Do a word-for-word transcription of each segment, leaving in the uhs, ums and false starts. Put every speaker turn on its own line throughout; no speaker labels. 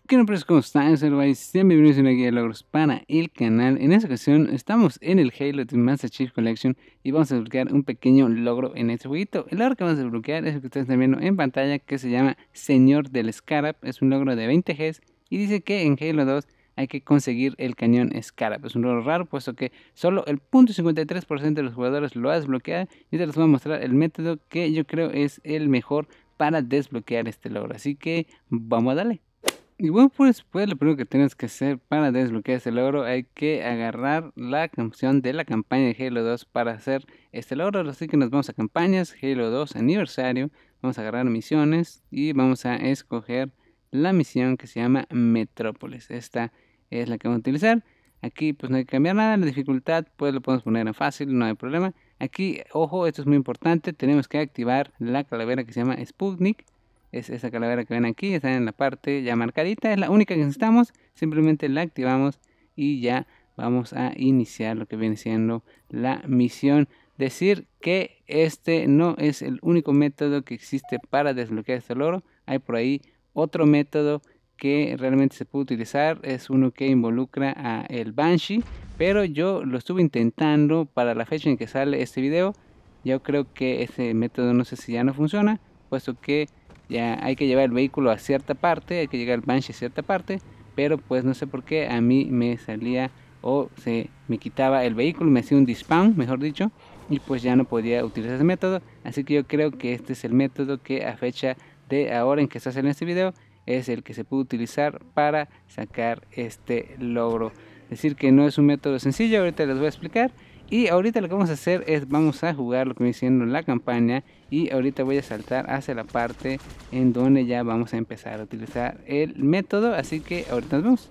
¿Qué no, pues, ¿cómo están? Soy Levi, sean bienvenidos a una guía de logros para el canal. En esta ocasión estamos en el Halo The Master Chief Collection y vamos a desbloquear un pequeño logro en este jueguito. El logro que vamos a desbloquear es el que ustedes están viendo en pantalla, que se llama Señor del Scarab. Es un logro de veinte Gs y dice que en Halo dos hay que conseguir el cañón Scarab. Es un logro raro, puesto que solo el cero punto cincuenta y tres por ciento de los jugadores lo ha desbloqueado. Y te les voy a mostrar el método que yo creo es el mejor para desbloquear este logro. Así que vamos a darle. Y bueno, pues, pues lo primero que tienes que hacer para desbloquear este logro, hay que agarrar la canción de la campaña de Halo dos para hacer este logro. Así que nos vamos a campañas, Halo dos aniversario, vamos a agarrar misiones y vamos a escoger la misión que se llama Metrópolis. Esta es la que vamos a utilizar. Aquí pues no hay que cambiar nada, la dificultad pues lo podemos poner en fácil, no hay problema. Aquí, ojo, esto es muy importante, tenemos que activar la calavera que se llama Sputnik. Es esa calavera que ven aquí, está en la parte ya marcadita, es la única que necesitamos. Simplemente la activamos y ya vamos a iniciar lo que viene siendo la misión. Decir que este no es el único método que existe para desbloquear este logro. Hay por ahí otro método que realmente se puede utilizar, es uno que involucra a el Banshee, pero yo lo estuve intentando para la fecha en que sale este video. Yo creo que ese método no sé si ya no funciona, puesto que ya hay que llevar el vehículo a cierta parte, hay que llegar el Banshee a cierta parte, pero pues no sé por qué a mí me salía o se me quitaba el vehículo, me hacía un despawn, mejor dicho, y pues ya no podía utilizar ese método. Así que yo creo que este es el método que a fecha de ahora en que está haciendo este video es el que se puede utilizar para sacar este logro. Decir que no es un método sencillo, ahorita les voy a explicar. Y ahorita lo que vamos a hacer es vamos a jugar lo que viene siendo la campaña. Y ahorita voy a saltar hacia la parte en donde ya vamos a empezar a utilizar el método. Así que ahorita nos vemos.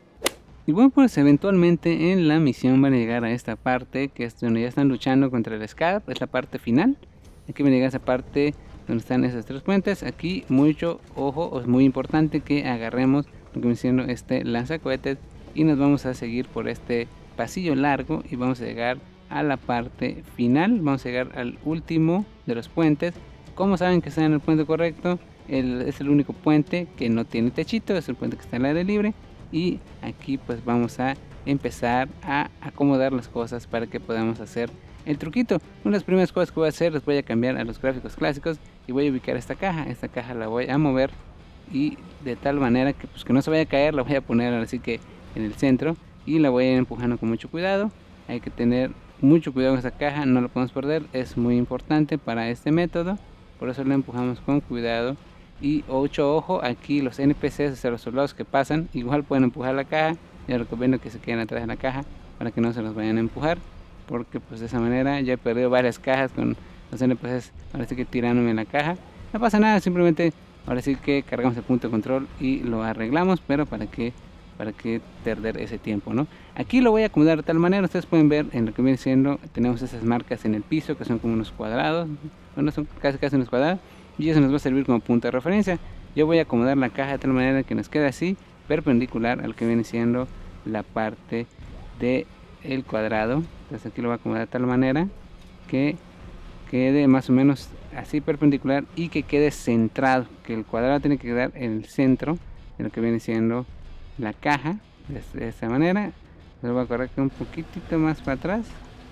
Y bueno, pues eventualmente en la misión van a llegar a esta parte, que es donde ya están luchando contra el Scarab. Es la parte final. Aquí van a llegar a esa parte donde están esos tres puentes. Aquí mucho ojo, es muy importante que agarremos lo que viene siendo este lanzacohetes. Y nos vamos a seguir por este pasillo largo y vamos a llegar a la parte final. Vamos a llegar al último de los puentes. Como saben que están en el puente correcto, el, es el único puente que no tiene techito, es el puente que está al aire libre. Y aquí pues vamos a empezar a acomodar las cosas para que podamos hacer el truquito. Una de las primeras cosas que voy a hacer, les voy a cambiar a los gráficos clásicos y voy a ubicar esta caja. Esta caja la voy a mover y de tal manera que pues que no se vaya a caer, la voy a poner así que en el centro y la voy a ir empujando con mucho cuidado. Hay que tener mucho cuidado con esta caja, no la podemos perder, es muy importante para este método, por eso la empujamos con cuidado. Y ocho ojo, aquí los N P Cs, o sea, los soldados que pasan, igual pueden empujar la caja. Yo recomiendo que se queden atrás de la caja para que no se los vayan a empujar, porque pues de esa manera ya he perdido varias cajas con los N P Cs, ahora sí que tirándome en la caja. No pasa nada, simplemente ahora sí que cargamos el punto de control y lo arreglamos, pero para que para que perder ese tiempo, ¿no? Aquí lo voy a acomodar de tal manera, ustedes pueden ver en lo que viene siendo, tenemos esas marcas en el piso que son como unos cuadrados, bueno, son casi casi unos cuadrados, y eso nos va a servir como punto de referencia. Yo voy a acomodar la caja de tal manera que nos quede así, perpendicular al que viene siendo la parte de el cuadrado. Entonces aquí lo voy a acomodar de tal manera que quede más o menos así perpendicular y que quede centrado, que el cuadrado tiene que quedar en el centro de lo que viene siendo la caja, de, de esta manera. Lo voy a correr un poquitito más para atrás,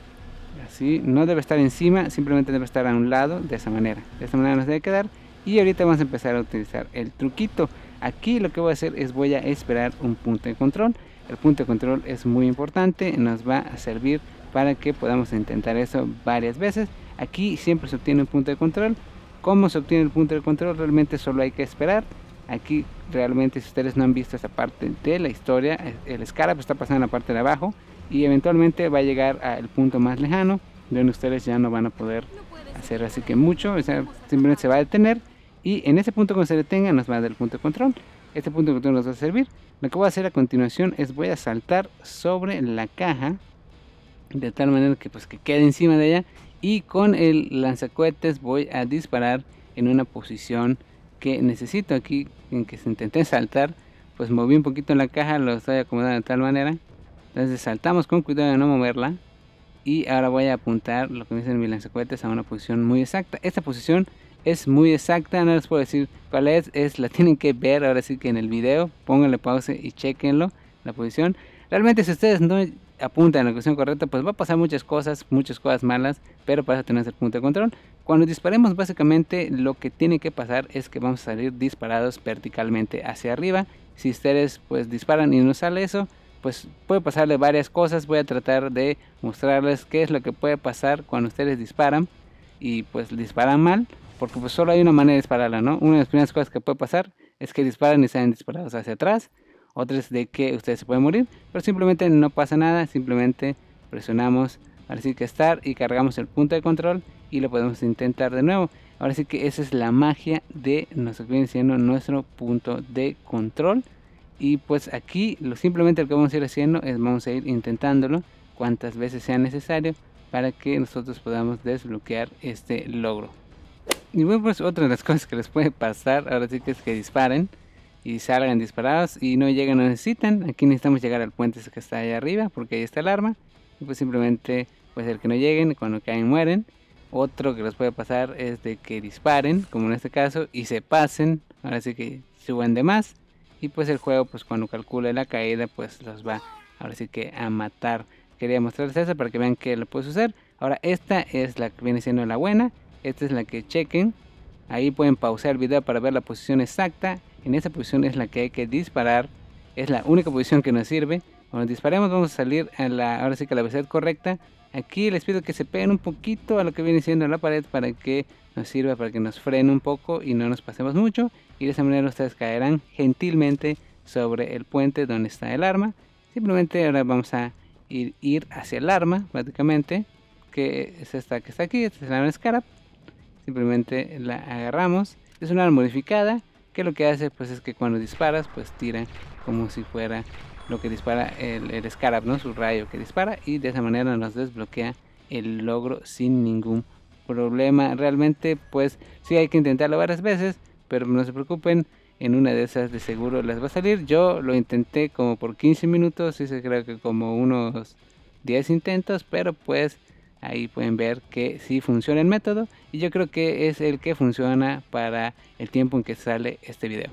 así. No debe estar encima, simplemente debe estar a un lado, de esa manera. De esta manera nos debe quedar. Y ahorita vamos a empezar a utilizar el truquito. Aquí lo que voy a hacer es voy a esperar un punto de control. El punto de control es muy importante, nos va a servir para que podamos intentar eso varias veces. Aquí siempre se obtiene un punto de control. ¿Cómo se obtiene el punto de control? Realmente solo hay que esperar. Aquí realmente, si ustedes no han visto esta parte de la historia, el Scarab está pasando en la parte de abajo y eventualmente va a llegar al punto más lejano, donde ustedes ya no van a poder hacer así que mucho, o sea, simplemente se va a detener y en ese punto cuando se detenga nos va a dar el punto de control. Este punto de control nos va a servir. Lo que voy a hacer a continuación es voy a saltar sobre la caja de tal manera que pues que quede encima de ella y con el lanzacohetes voy a disparar en una posición que necesito. Aquí en que se intenté saltar pues moví un poquito la caja, lo estoy acomodando de tal manera, entonces saltamos con cuidado de no moverla y ahora voy a apuntar lo que me dicen mis lanzacohetes a una posición muy exacta. Esta posición es muy exacta, no les puedo decir cuál es, es la tienen que ver ahora sí que en el video, pónganle pausa y chequenlo, la posición. Realmente si ustedes no apuntan en la posición correcta, pues va a pasar muchas cosas, muchas cosas malas, pero para eso tenemos el punto de control. Cuando disparemos, básicamente lo que tiene que pasar es que vamos a salir disparados verticalmente hacia arriba. Si ustedes pues disparan y no sale eso, pues puede pasarle varias cosas. Voy a tratar de mostrarles qué es lo que puede pasar cuando ustedes disparan y pues disparan mal, porque pues solo hay una manera de dispararla, ¿no? Una de las primeras cosas que puede pasar es que disparan y salen disparados hacia atrás. Otra es de que ustedes se pueden morir, pero simplemente no pasa nada, simplemente presionamos ahora sí que Start y cargamos el punto de control y lo podemos intentar de nuevo. Ahora sí que esa es la magia de lo que viene siendo nuestro punto de control. Y pues aquí lo simplemente lo que vamos a ir haciendo es vamos a ir intentándolo cuantas veces sea necesario para que nosotros podamos desbloquear este logro. Y bueno, pues otra de las cosas que les puede pasar ahora sí que es que disparen y salgan disparados y no llegan o necesitan. Aquí necesitamos llegar al puente que está allá arriba porque ahí está el arma. Y pues simplemente puede ser que no lleguen, cuando caen mueren. Otro que les puede pasar es de que disparen, como en este caso, y se pasen, ahora sí que suban de más. Y pues el juego pues cuando calcule la caída pues los va ahora sí que a matar. Quería mostrarles eso para que vean que lo puede suceder. Ahora esta es la que viene siendo la buena. Esta es la que chequen. Ahí pueden pausar el video para ver la posición exacta. En esa posición es la que hay que disparar. Es la única posición que nos sirve. Cuando disparemos vamos a salir a la, ahora sí que a la velocidad correcta. Aquí les pido que se peguen un poquito a lo que viene siendo la pared para que nos sirva, para que nos frene un poco y no nos pasemos mucho. Y de esa manera ustedes caerán gentilmente sobre el puente donde está el arma. Simplemente ahora vamos a ir, ir hacia el arma prácticamente, que es esta que está aquí, esta es la arma Scarab. Simplemente la agarramos. Es una arma modificada que lo que hace pues es que cuando disparas pues tira como si fuera lo que dispara el, el Scarab, ¿no? Su rayo que dispara, y de esa manera nos desbloquea el logro sin ningún problema. Realmente pues sí hay que intentarlo varias veces, pero no se preocupen, en una de esas de seguro les va a salir. Yo lo intenté como por quince minutos, y se creo que como unos diez intentos, pero pues ahí pueden ver que sí funciona el método, y yo creo que es el que funciona para el tiempo en que sale este video.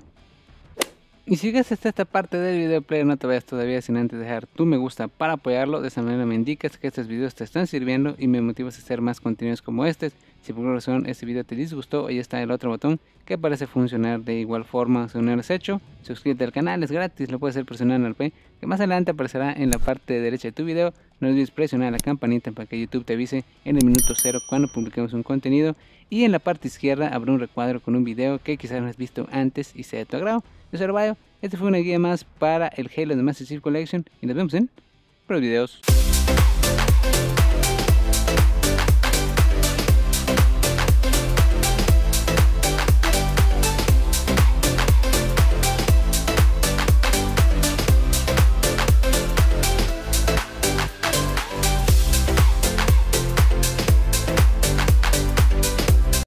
Y si llegas hasta esta parte del video player, no te vayas todavía sin antes dejar tu me gusta para apoyarlo. De esa manera me indicas que estos videos te están sirviendo y me motivas a hacer más contenidos como este. Si por alguna razón este video te disgustó, ahí está el otro botón que parece funcionar de igual forma si no lo has hecho. Suscríbete al canal, es gratis, lo puedes hacer presionando el P, que más adelante aparecerá en la parte derecha de tu video. No olvides presionar la campanita para que YouTube te avise en el minuto cero cuando publiquemos un contenido. Y en la parte izquierda habrá un recuadro con un video que quizás no has visto antes y sea de tu agrado. Yo soy Arbayo, este fue una guía más para el Halo de Master Chief Collection y nos vemos en otros videos.